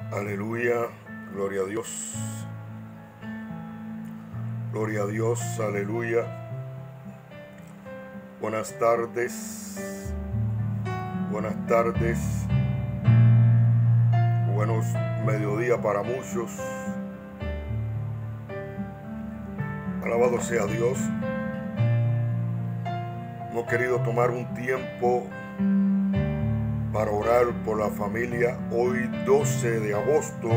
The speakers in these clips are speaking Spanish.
Aleluya, gloria a Dios. Gloria a Dios, aleluya. Buenas tardes. Buenas tardes. Buenos mediodías para muchos. Alabado sea Dios. Hemos querido tomar un tiempo para orar por la familia. Hoy 12 de agosto,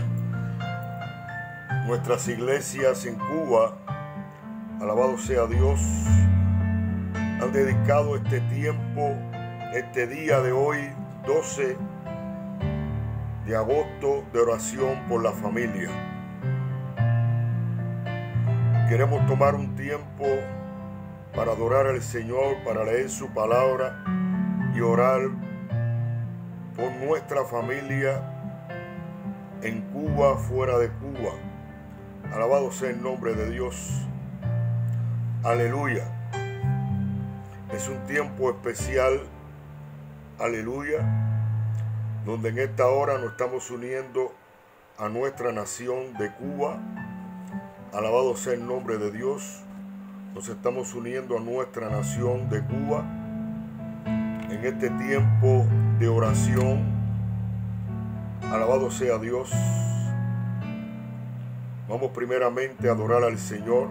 nuestras iglesias en Cuba, alabado sea Dios, han dedicado este tiempo, este día de hoy, 12 de agosto, de oración por la familia. Queremos tomar un tiempo para adorar al Señor, para leer su palabra y orar por nuestra familia en Cuba, fuera de Cuba. Alabado sea el nombre de Dios. Aleluya. Es un tiempo especial, aleluya, donde en esta hora nos estamos uniendo a nuestra nación de Cuba. Alabado sea el nombre de Dios. Nos estamos uniendo a nuestra nación de Cuba en este tiempo de oración. Alabado sea Dios. Vamos primeramente a adorar al Señor.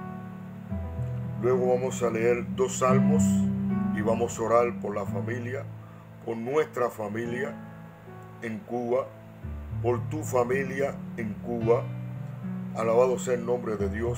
Luego vamos a leer 2 salmos y vamos a orar por la familia, por nuestra familia en Cuba, por tu familia en Cuba. Alabado sea el nombre de Dios.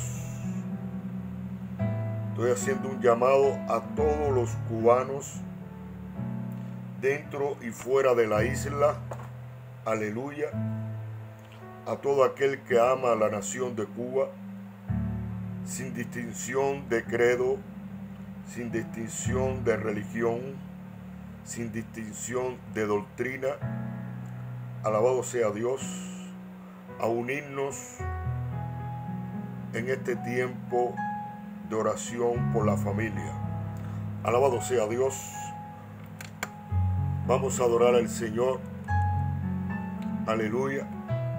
Estoy haciendo un llamado a todos los cubanos dentro y fuera de la isla, aleluya, a todo aquel que ama a la nación de Cuba, sin distinción de credo, sin distinción de religión, sin distinción de doctrina, alabado sea Dios, a unirnos en este tiempo de oración por la familia. Alabado sea Dios. Vamos a adorar al Señor. Aleluya.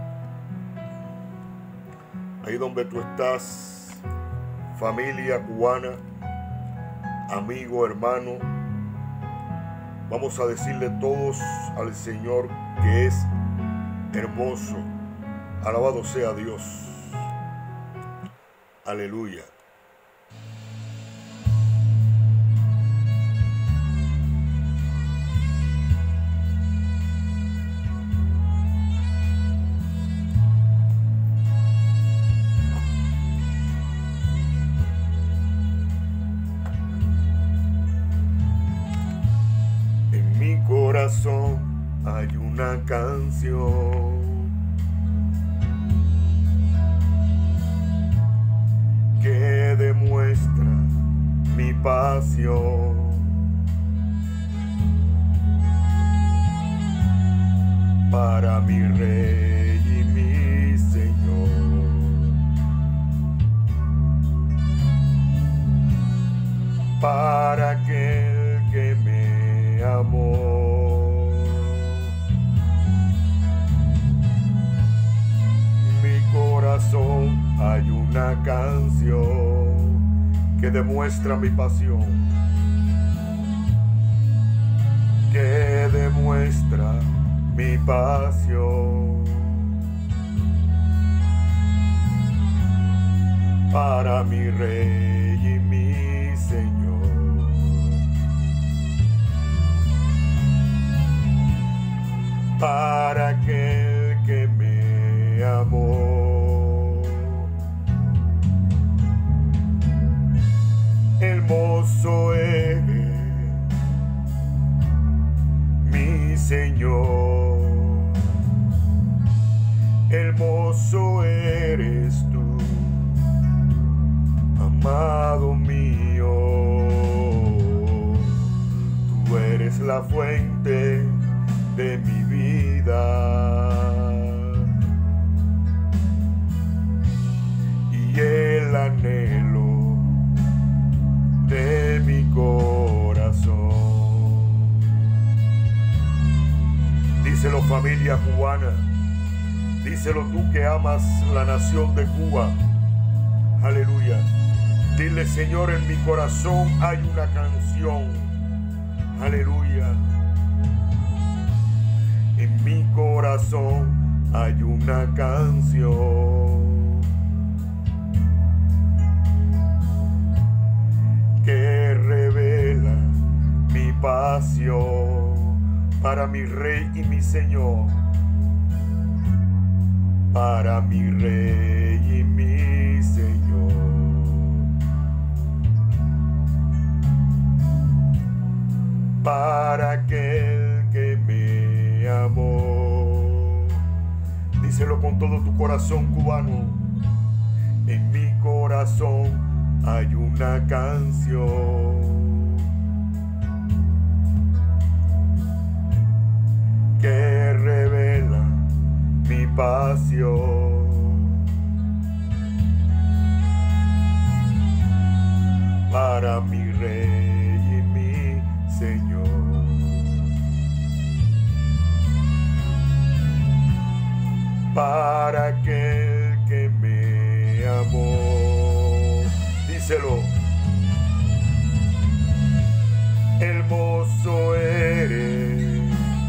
Ahí donde tú estás, familia cubana, amigo, hermano, vamos a decirle todos al Señor que es hermoso. Alabado sea Dios. Aleluya. Hay una canción que demuestra mi pasión para mi Rey y mi Señor, para aquel que me amó. Hay una canción que demuestra mi pasión, que demuestra mi pasión para mi Rey y mi Señor, para aquel que me amó. Hermoso eres, mi Señor, hermoso eres tú, amado mío. Tú eres la fuente de mi vida y el anhelo de mi corazón. Díselo, familia cubana, Díselo tú que amas la nación de Cuba. Aleluya. Dile, Señor, en mi corazón hay una canción. Aleluya. En mi corazón hay una canción que revela mi pasión para mi Rey y mi Señor, para mi Rey y mi Señor, para aquel que me amó. Díselo con todo tu corazón, cubano. En mi corazón hay una canción que revela mi pasión para mi Rey y mi Señor, para aquel que me amó. Díselo. Hermoso eres,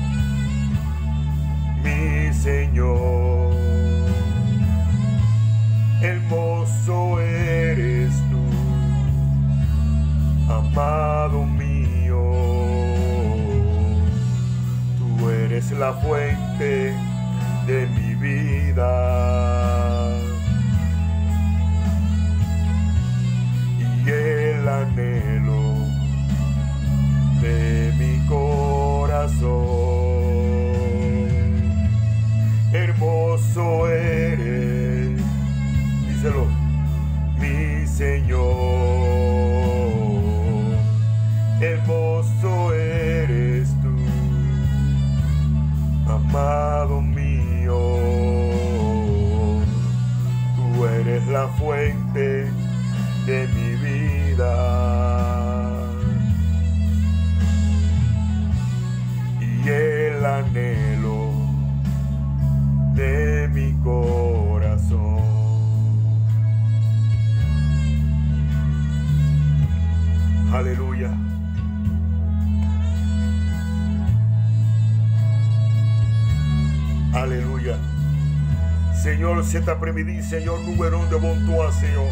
mi Señor, hermoso eres tú, amado mío. Tú eres la fuente de mi vida y el anhelo de mi corazón. Hermoso eres, díselo, mi Señor. Hermoso eres tú, amado mío. Tú eres la fuente de mi vida y el anhelo de mi corazón. Aleluya. Aleluya. Señor, cet après-midi, Seigneur, nous venons devant toi, Seigneur.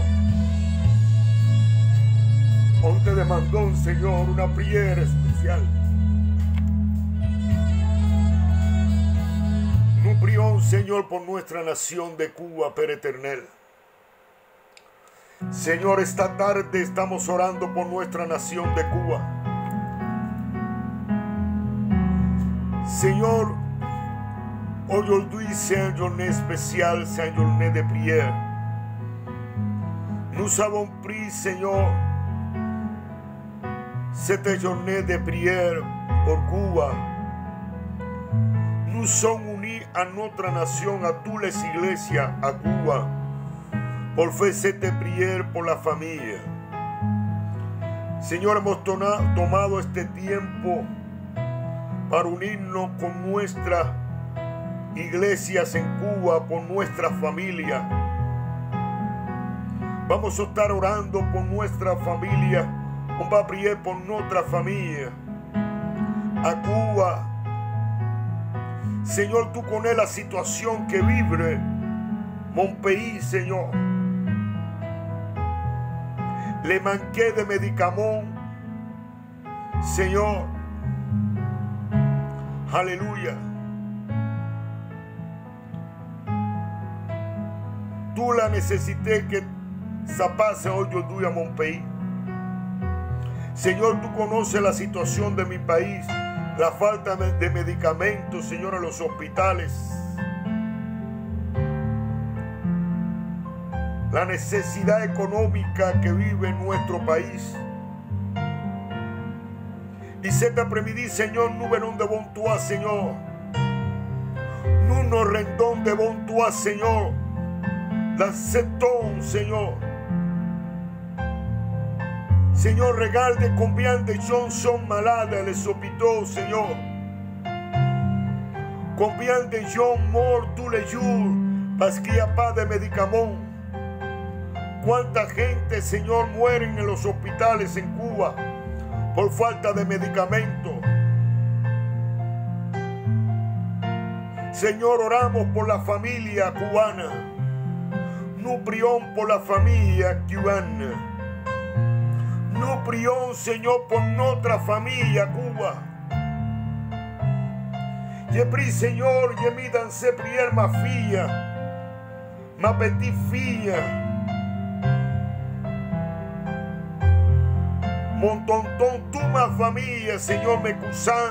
On te demandons, Seigneur, una prière especial. Nous prions, Señor, por nuestra nación de Cuba, Père éternel. Señor, esta tarde estamos orando por nuestra nación de Cuba. Señor, aujourd'hui c'est une journée spéciale, c'est une journée de prière. Nous avons pris, Seigneur, cette journée de prière pour Cuba. Nous sommes unis à notre nation, à toutes les iglesias, à Cuba, por faire cette prière pour la familia. Señor, hemos tomado este tiempo para unirnos con nuestras iglesias en Cuba, por nuestra familia. Vamos a estar orando por nuestra familia. On va prier por nuestra familia. A Cuba. Señor, tú conoces la situación que vive mon pays, Señor. Le manqué de medicamentos, Señor. Aleluya. Tú la necesité que ça passe aujourd'hui à mon pays. Señor, tú conoces la situación de mi país, la falta de medicamentos, Señor, en los hospitales. La necesidad económica que vive en nuestro país. Y cet après-midi, Señor, nous venons devant toi, Señor. Nous nous rendons devant toi, Señor. L'acceptons, Señor. Señor, regarde combien de gens sont malades à les hôpitaux, Señor. Combien de gens morts tous les jours parce qu'il n'y a pas de médicaments. Cuánta gente, Señor, mueren en los hospitales en Cuba por falta de medicamentos. Señor, oramos por la familia cubana. Nous prions pour la familia cubana. Nous prions, Señor, por nuestra familia Cuba. Je prie, Señor, je mis dans ces prières ma fille, ma petite fille, mon tonton, toute ma famille, Señor, mes cousins.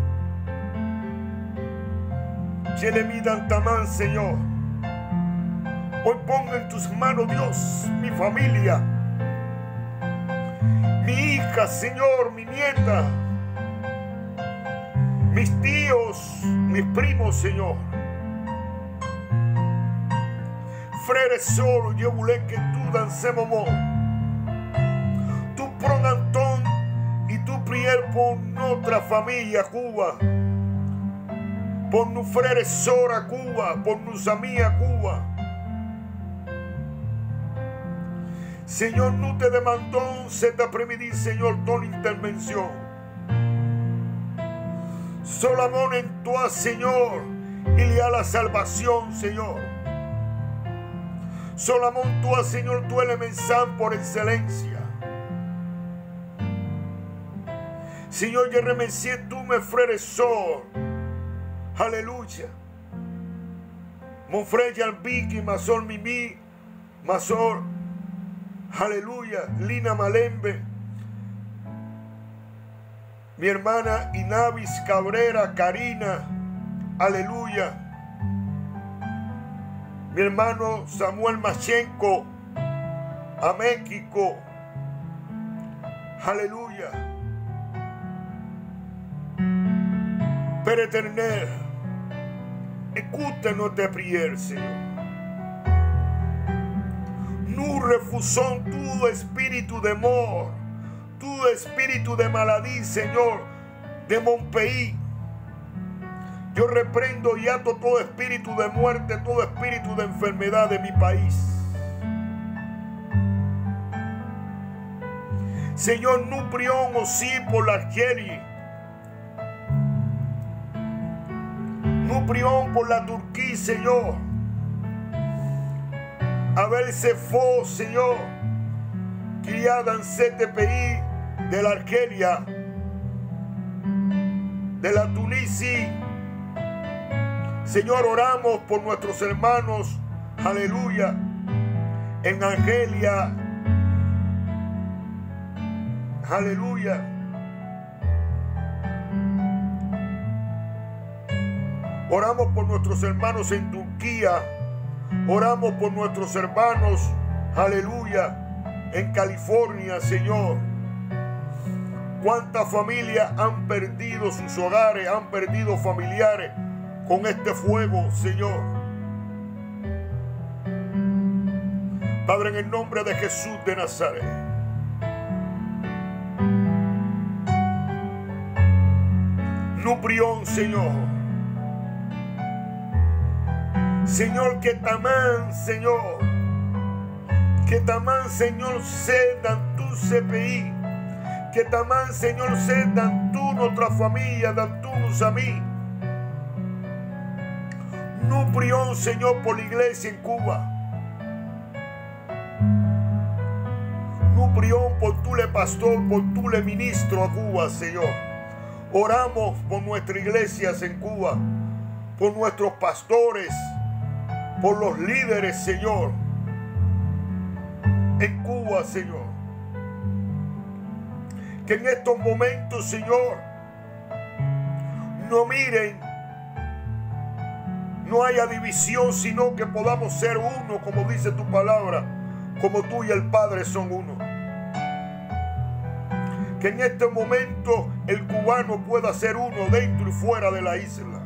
Je les mis dans ta main, Señor. Hoy pongo en tus manos, Dios, mi familia, mi hija, Señor, mi nieta, mis tíos, mis primos, Señor. Frères et sœurs, je voulais que tu, dans ce moment, tu prends un temps et tu pries pour notre famille à Cuba, pour nos frères et sœurs à Cuba, pour nos amis à Cuba. Señor, nous te demandons cet après-midi, Señor, ton intervention. Solamente en toi, Señor, il y a la salvación, Señor. Solamente toi, Señor, tú eres el mensaje por excelencia. Señor, je remercie tous mes frères et sœurs. Alléluia. Mon frère Jalbiki, ma sœur Mimi, ma sœur, aleluya, Lina Malembe, mi hermana Inavis Cabrera, Karina, aleluya, mi hermano Samuel Machenko, a México, aleluya. Père éternel, écoute notre prière, Señor. Nous refusons todo espíritu de mort, todo espíritu de maladie, Señor, de mon pays. Yo reprendo y ato todo espíritu de muerte, todo espíritu de enfermedad de mi país. Señor, nous prions aussi pour l'Algérie. Nous prions pour la Turquía, Señor. A ver ese faux, Señor, qu'il y a dans ce pays de l'Algérie, de la Tunisie. Señor, oramos por nuestros hermanos, aleluya, en Argelia, aleluya. Oramos por nuestros hermanos en Turquía. Oramos por nuestros hermanos, aleluya, en California, Señor. Cuántas familias han perdido sus hogares, han perdido familiares con este fuego, Señor. Padre, en el nombre de Jesús de Nazaret, nous prions, Señor. Señor, que ta main, Señor, sea dans tout ce pays, que ta main, Señor, sea dans toute notre famille, dans tous nos amis. Nous prions, Señor, por la iglesia en Cuba. Nous prions por tous les pastores, por tous les ministros a Cuba, Señor. Oramos por nuestras iglesias en Cuba, por nuestros pastores, por los líderes, Señor, en Cuba, Señor. Que en estos momentos, Señor, no miren, no haya división, sino que podamos ser uno, como dice tu palabra, como tú y el Padre son uno. Que en este momento el cubano pueda ser uno dentro y fuera de la isla.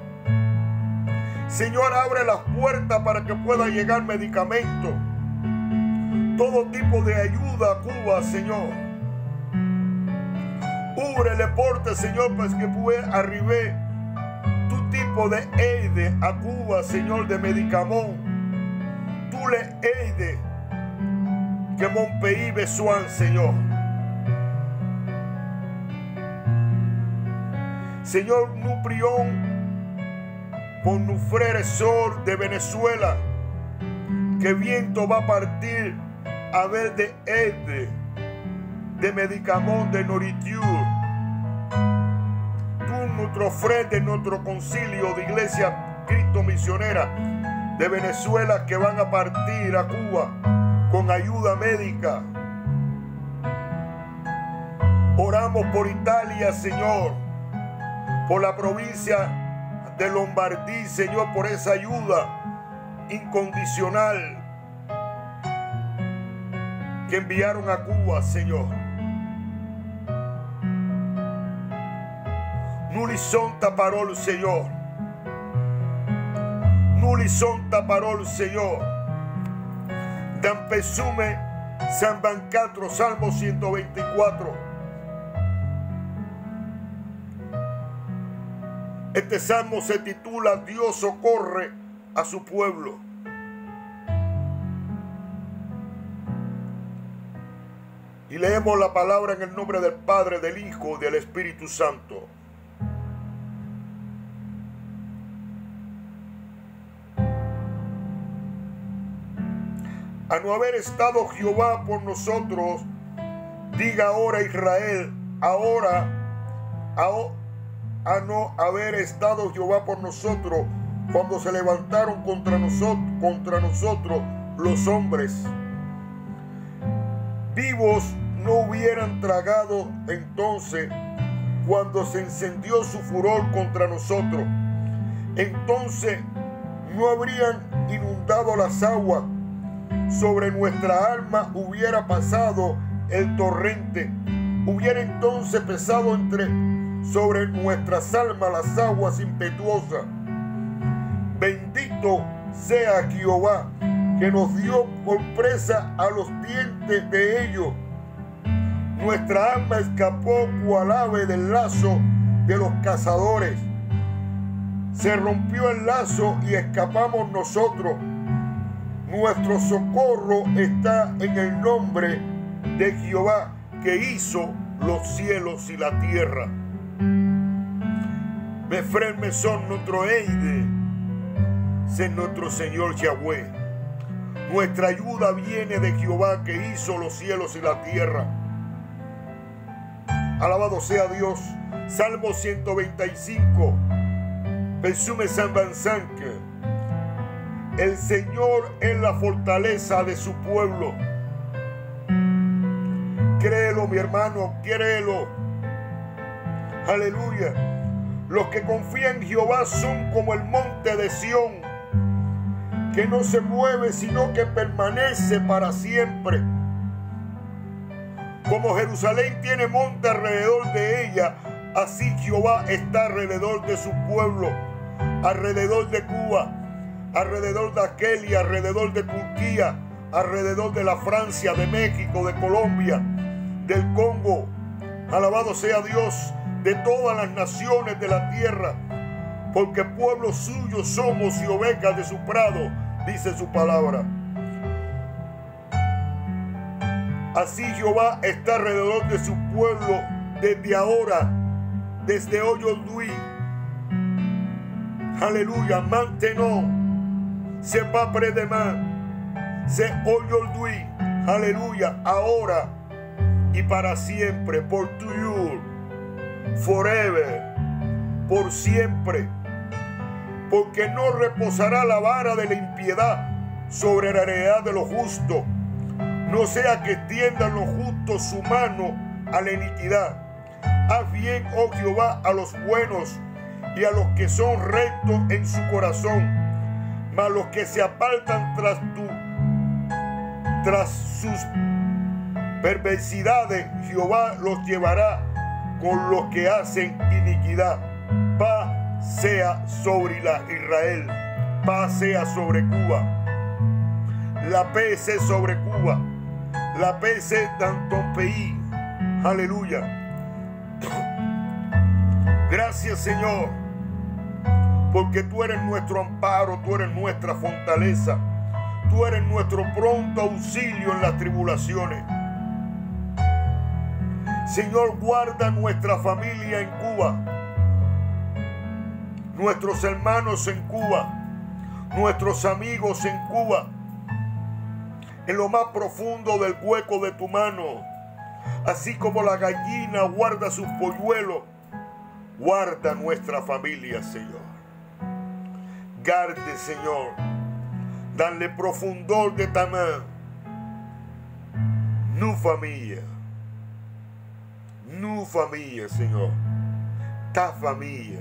Señor, abre las puertas para que pueda llegar medicamento, todo tipo de ayuda a Cuba, Señor. Ouvre les portes, Señor, para que pueda arribar todo tipo tipo de aide a Cuba, Señor, de medicamento. Tú le aide que mon pays besoin, Señor. Señor, nous prions por nos frères et sœurs de Venezuela, que viento va a partir a ver de aide, de medicamentos, de nourriture. Tú, nuestros frères de nuestro concilio de Iglesia Cristo Misionera de Venezuela, que van a partir a Cuba con ayuda médica. Oramos por Italia, Señor, por la provincia de Lombardía, Señor, por esa ayuda incondicional que enviaron a Cuba, Señor. Nous lisons ta parole, Señor. Nous lisons ta parole, Señor. Dans Psaume 124, Salmo 124. Este salmo se titula Dios socorre a su pueblo. Y leemos la palabra en el nombre del Padre, del Hijo y del Espíritu Santo. A no haber estado Jehová por nosotros, diga ahora Israel, a no haber estado Jehová por nosotros, cuando se levantaron contra nosotros los hombres. Vivos no hubieran tragado entonces, cuando se encendió su furor contra nosotros. Entonces no habrían inundado las aguas, sobre nuestra alma hubiera pasado el torrente. Hubiera entonces pesado sobre nuestras almas las aguas impetuosas. Bendito sea Jehová, que nos dio por presa a los dientes de ellos. Nuestra alma escapó cual ave del lazo de los cazadores. Se rompió el lazo y escapamos nosotros. Nuestro socorro está en el nombre de Jehová, que hizo los cielos y la tierra. Mes frères, mes sœurs, nuestro aide, c'est nuestro Señor Yahweh. Nuestra ayuda viene de Jehová, que hizo los cielos y la tierra. Alabado sea Dios. Salmo 125, Psaume 125. El Señor es la fortaleza de su pueblo. Créelo, mi hermano, créelo. Aleluya. Los que confían en Jehová son como el monte de Sión, que no se mueve, sino que permanece para siempre. Como Jerusalén tiene monte alrededor de ella, así Jehová está alrededor de su pueblo, alrededor de Cuba, alrededor de Argelia, alrededor de Turquía, alrededor de la Francia, de México, de Colombia, del Congo. Alabado sea Dios, de todas las naciones de la tierra, porque pueblo suyo somos y ovejas de su prado, dice su palabra. Así Jehová está alrededor de su pueblo desde ahora, desde aujourd'hui. Aleluya, maintenant, c'est pas après-demain, c'est aujourd'hui. Aleluya, ahora y para siempre, por toujours, forever, por siempre. Porque no reposará la vara de la impiedad sobre la heredad de los justos, no sea que extiendan los justos su mano a la iniquidad. Haz bien, oh Jehová, a los buenos y a los que son rectos en su corazón, mas los que se apartan tras sus perversidades, Jehová los llevará con los que hacen iniquidad. Paz sea sobre Israel, paz sea sobre Cuba. La paix c'est sobre Cuba, la paix c'est dans ton pays. Aleluya. Gracias, Señor, porque tú eres nuestro amparo, tú eres nuestra fortaleza, tú eres nuestro pronto auxilio en las tribulaciones. Señor, guarda nuestra familia en Cuba, nuestros hermanos en Cuba, nuestros amigos en Cuba, en lo más profundo del hueco de tu mano. Así como la gallina guarda sus polluelos, guarda nuestra familia, Señor. Garde, Señor, danle profundor de ta main. Nous famille, Señor, ta famille,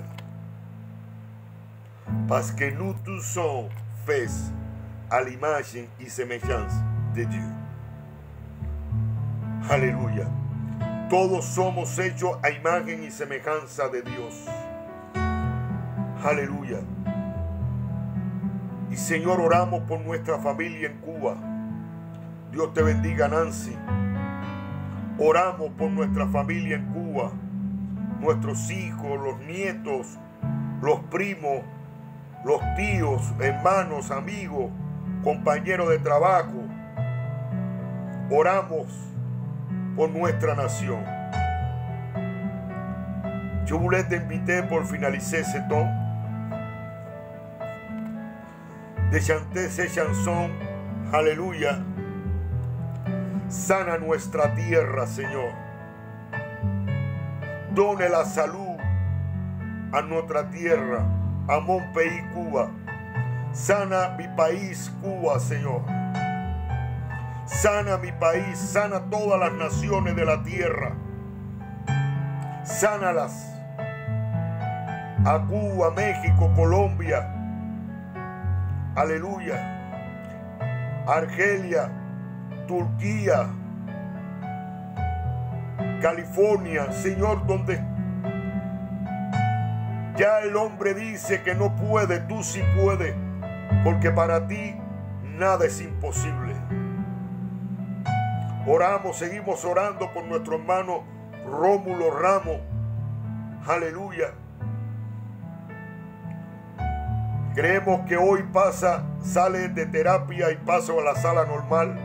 parce que nous tous sommes faits à l'image et semblance de Dieu. Aleluya. Todos somos hechos a imagen y semejanza de Dios. Aleluya. Y Señor, oramos por nuestra familia en Cuba. Dios te bendiga, Nancy. Oramos por nuestra familia en Cuba, nuestros hijos, los nietos, los primos, los tíos, hermanos, amigos, compañeros de trabajo. Oramos por nuestra nación. Je voulais t'inviter pour finaliser ce temps de chanter ces chansons. Aleluya. Sana nuestra tierra, Señor. Done la salud a nuestra tierra, a mon pays, Cuba. Sana mi país, Cuba, Señor. Sana mi país, sana todas las naciones de la tierra. Sánalas. A Cuba, México, Colombia. Aleluya. Argelia, Turquía, California, Señor, donde ya el hombre dice que no puede, tú sí puedes, porque para ti nada es imposible. Oramos, seguimos orando por nuestro hermano Rómulo Ramos. Aleluya. Creemos que hoy sale de terapia y pasa a la sala normal.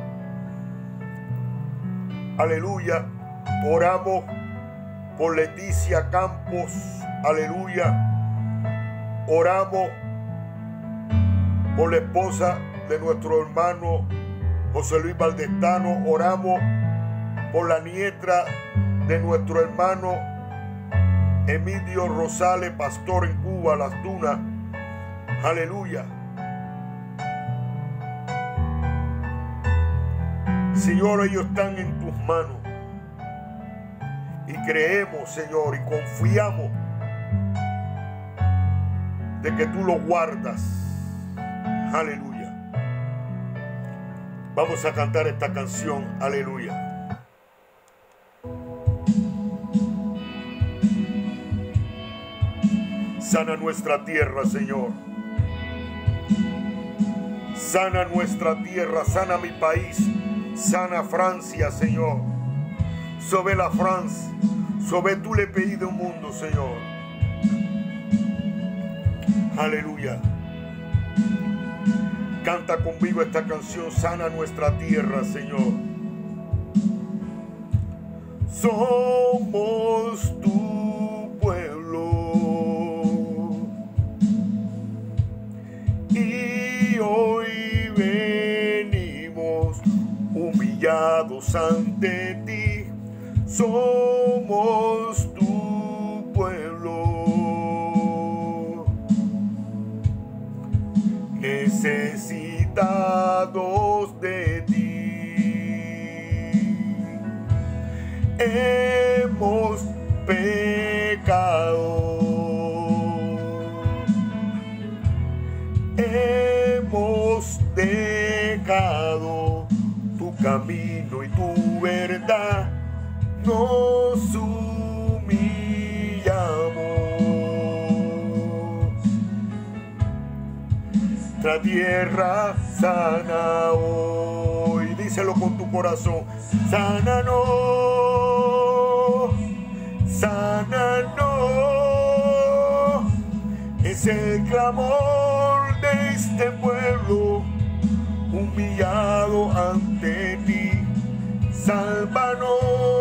Aleluya. Oramos por Leticia Campos. Aleluya. Oramos por la esposa de nuestro hermano José Luis Valdestano. Oramos por la nieta de nuestro hermano Emilio Rosales, pastor en Cuba, Las Tunas. Aleluya. Señor, ellos están en tus manos. Y creemos, Señor, y confiamos de que tú los guardas. Aleluya. Vamos a cantar esta canción. Aleluya. Sana nuestra tierra, Señor. Sana nuestra tierra, sana mi país, sana Francia, Señor. Sauve la France, sauve tous les pays du mundo, Señor. Aleluya. Canta conmigo esta canción, sana nuestra tierra, Señor. Somos tu pueblo y hoy venimos humillados ante ti. Somos tu pueblo, necesitados de ti. Hemos pecado, hemos dejado tu camino y tu verdad. Nos humillamos. Nuestra tierra sana hoy. Díselo con tu corazón. Sánanos, sánanos, Es el clamor de este pueblo humillado ante ti. Sálvanos,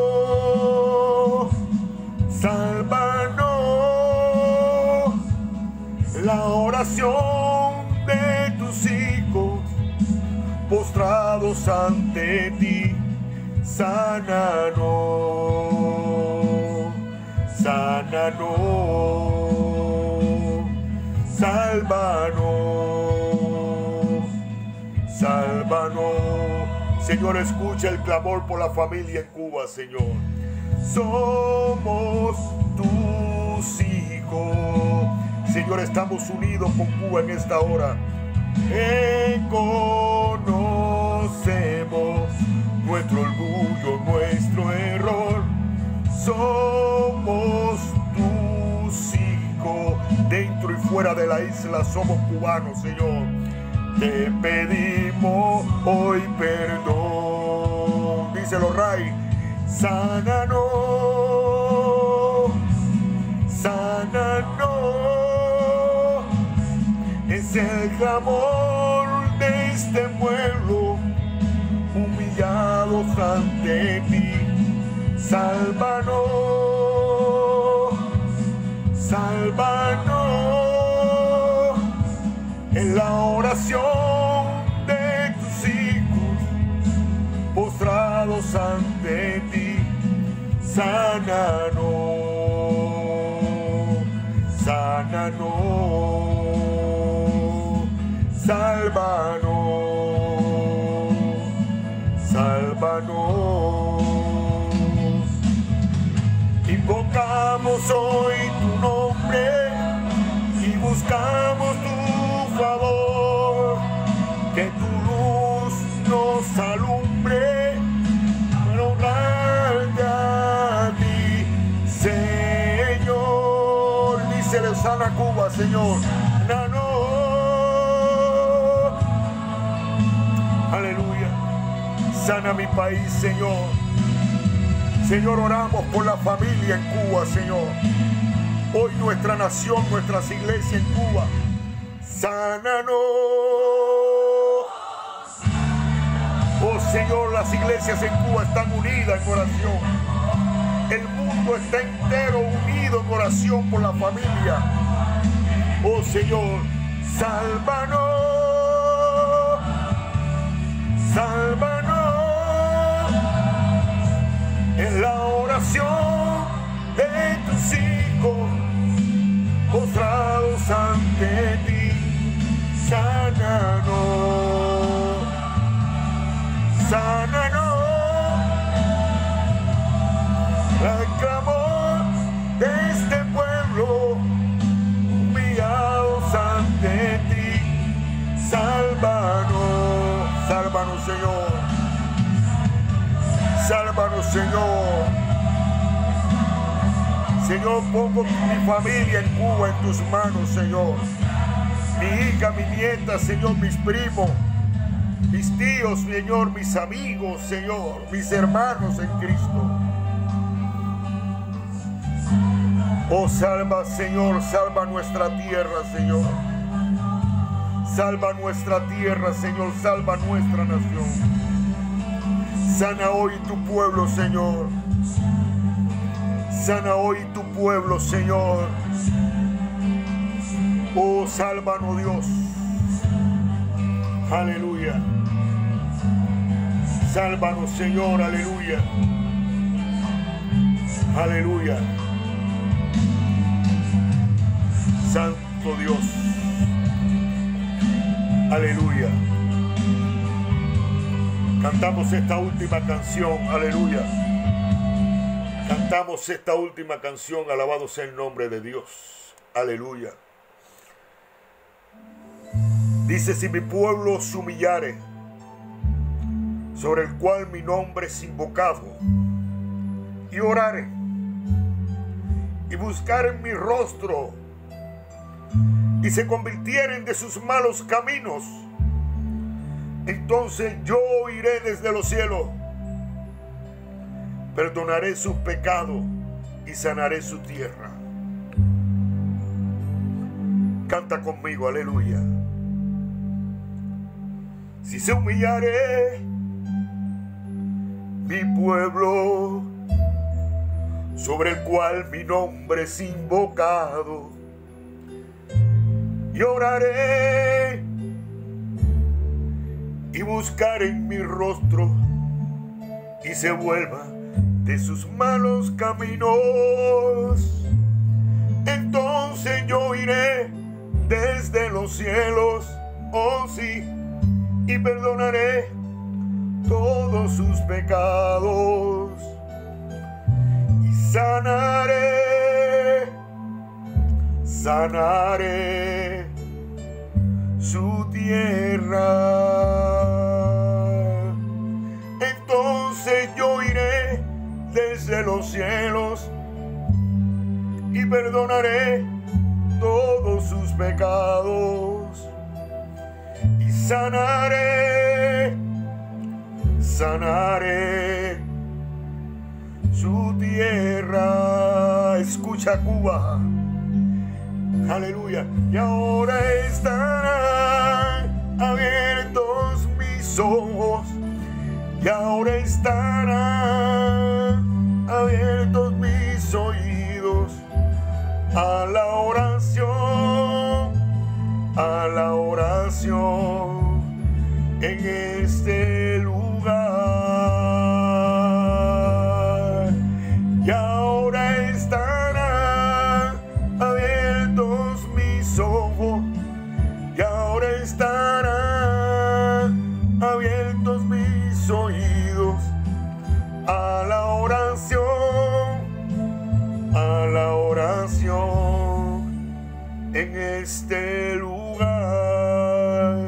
sálvanos. La oración de tus hijos postrados ante ti. Sánanos, sánanos, sálvanos, sálvanos. Señor, escucha el clamor por la familia en Cuba, Señor. Somos tus hijos. Señor, estamos unidos con Cuba en esta hora. Conocemos nuestro orgullo, nuestro error. Somos tus hijos. Dentro y fuera de la isla somos cubanos, Señor. Te pedimos hoy perdón. Díselo, Ray. Sánanos, sánanos. Es el clamor de este pueblo humillados ante ti. Sálvanos, sálvanos. En la oración de tus hijos postrados ante ti. Sánanos, sánanos, sálvanos, sálvanos. Invocamos hoy tu nombre y buscamos tu favor, que tu luz nos alumbre para honrarte a ti, Señor. Dísele, sana Cuba, Señor. No. Aleluya. Sana mi país, Señor. Señor, oramos por la familia en Cuba, Señor. Hoy nuestra nación, nuestras iglesias en Cuba. Sánanos. Oh Señor, las iglesias en Cuba están unidas en oración. El mundo está entero unido en oración por la familia. Oh Señor, sálvanos. Sálvanos. En la oración de tus hijos postrados ante ti. Sánanos, sánanos. El clamor de este pueblo humillados ante ti. Sálvanos, sálvanos, Señor. Sálvanos, Señor. Señor, pongo mi familia en Cuba en tus manos, Señor. Mi hija, mi nieta, Señor, mis primos, mis tíos, Señor, mis amigos, Señor, mis hermanos en Cristo. Oh, salva, Señor, salva nuestra tierra, Señor. Salva nuestra tierra, Señor, salva nuestra nación. Sana hoy tu pueblo, Señor. Sana hoy tu pueblo, Señor. Oh, sálvanos, Dios. Aleluya. Sálvanos, Señor. Aleluya. Aleluya. Santo Dios. Aleluya. Cantamos esta última canción, aleluya. Cantamos esta última canción, alabado sea el nombre de Dios, aleluya. Dice, si mi pueblo se humillare, sobre el cual mi nombre es invocado, y orare, y buscaren mi rostro, y se convirtieren de sus malos caminos, entonces yo oiré desde los cielos, perdonaré sus pecados y sanaré su tierra. Canta conmigo, aleluya. Si se humillare mi pueblo, sobre el cual mi nombre es invocado, y oraré y buscaré en mi rostro, y se vuelva de sus malos caminos, entonces yo iré desde los cielos, oh sí, y perdonaré todos sus pecados, y sanaré su tierra. Entonces yo iré desde los cielos y perdonaré todos sus pecados, y sanaré su tierra. Escucha, Cuba, aleluya. Y ahora estarán abiertos mis ojos, y ahora estarán abiertos mis oídos a la oración en este lugar. Y ahora estarán abiertos mis ojos, y ahora estarán abiertos mis oídos a la oración en este lugar.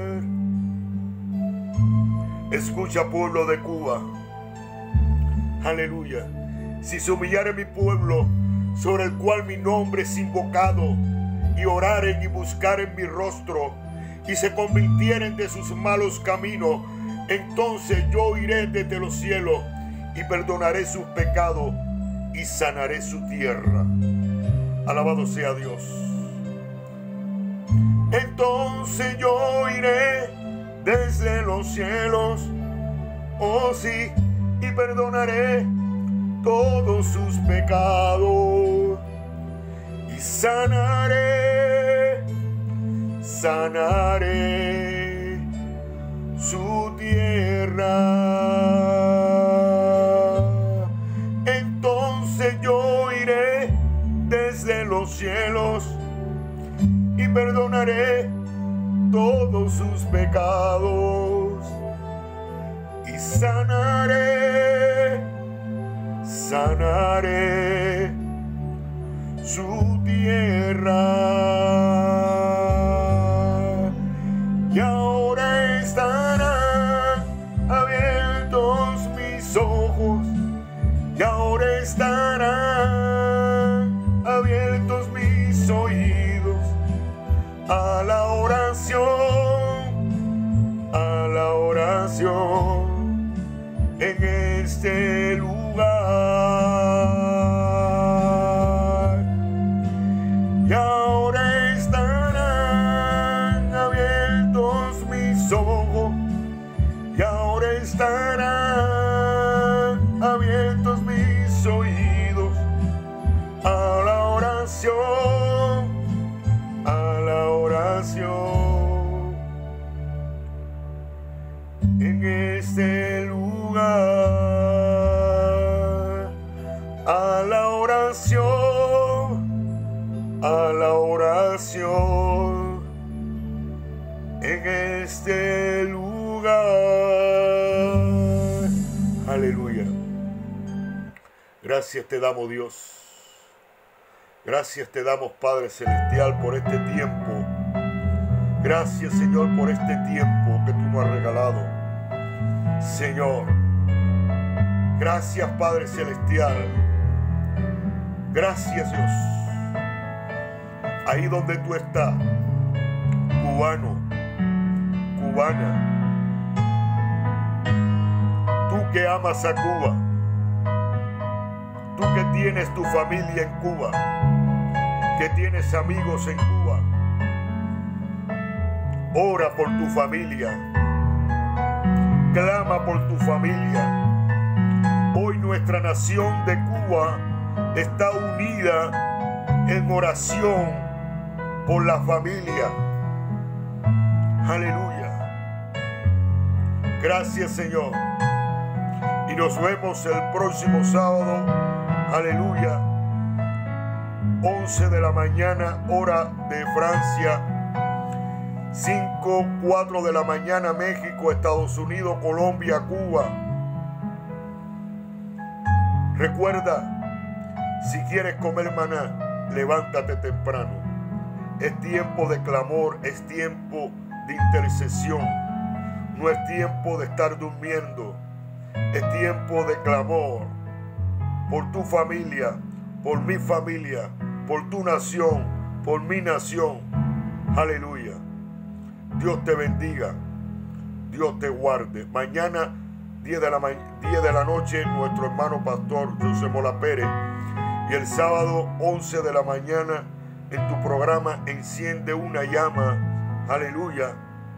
Escucha, pueblo de Cuba, aleluya. Si se humillare mi pueblo, sobre el cual mi nombre es invocado, y oraren y buscaren mi rostro, y se convirtieren de sus malos caminos, entonces yo iré desde los cielos y perdonaré sus pecados y sanaré su tierra. Alabado sea Dios. Entonces yo iré desde los cielos, oh sí, y perdonaré todos sus pecados, y sanaré su tierra. Entonces yo iré desde los cielos y perdonaré todos sus pecados, y sanaré su tierra. Y ahora estarán abiertos mis ojos, y ahora estarán abiertos mis oídos a la oración en este lugar. Y ahora estarán abiertos mis ojos, y ahora estarán abiertos mis oídos a la oración en este lugar, a la oración en este lugar. Aleluya. Gracias te damos, Dios. Gracias te damos, Padre Celestial, por este tiempo. Gracias, Señor, por este tiempo que tú nos has regalado. Señor, gracias, Padre Celestial. Gracias, Dios. Ahí donde tú estás, cubano, cubana, tú que amas a Cuba, tú que tienes tu familia en Cuba, que tienes amigos en Cuba, Ora por tu familia. Clama por tu familia. Hoy nuestra nación de Cuba está unida en oración por la familia. Aleluya. Gracias, Señor. Y nos vemos el próximo sábado. Aleluya. 11 de la mañana, hora de Francia. 5, 4 de la mañana, México, Estados Unidos, Colombia, Cuba. Recuerda, si quieres comer maná, levántate temprano. Es tiempo de clamor, es tiempo de intercesión. No es tiempo de estar durmiendo. Es tiempo de clamor por tu familia, por mi familia, por tu nación, por mi nación. Aleluya. Dios te bendiga. Dios te guarde. Mañana, 10 de la noche, nuestro hermano pastor José Mola Pérez. Y el sábado, 11 de la mañana, en tu programa Enciende una Llama. Aleluya.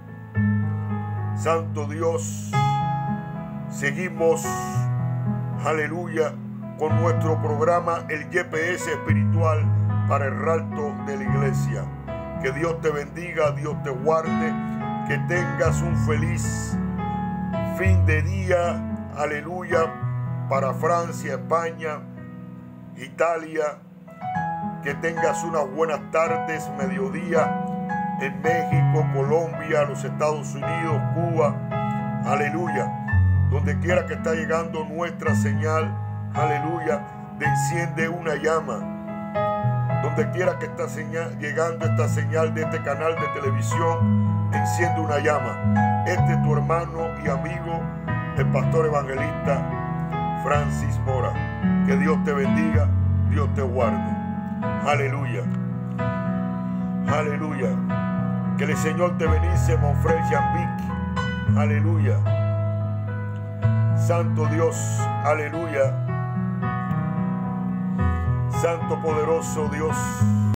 Santo Dios. Seguimos, aleluya, con nuestro programa El GPS Espiritual para el rapto de la iglesia. Que Dios te bendiga, Dios te guarde, que tengas un feliz fin de día, aleluya, para Francia, España, Italia. Que tengas unas buenas tardes, mediodía en México, Colombia, los Estados Unidos, Cuba, aleluya. Donde quiera que está llegando nuestra señal, aleluya, de Enciende una Llama. Donde quiera que está llegando esta señal de este canal de televisión, Enciende una Llama. Este es tu hermano y amigo, el pastor evangelista Francis Mora. Que Dios te bendiga, Dios te guarde. Aleluya. Aleluya. Que el Señor te bendice, Monfrey Jambic. Aleluya. Santo Dios, aleluya. Santo poderoso Dios.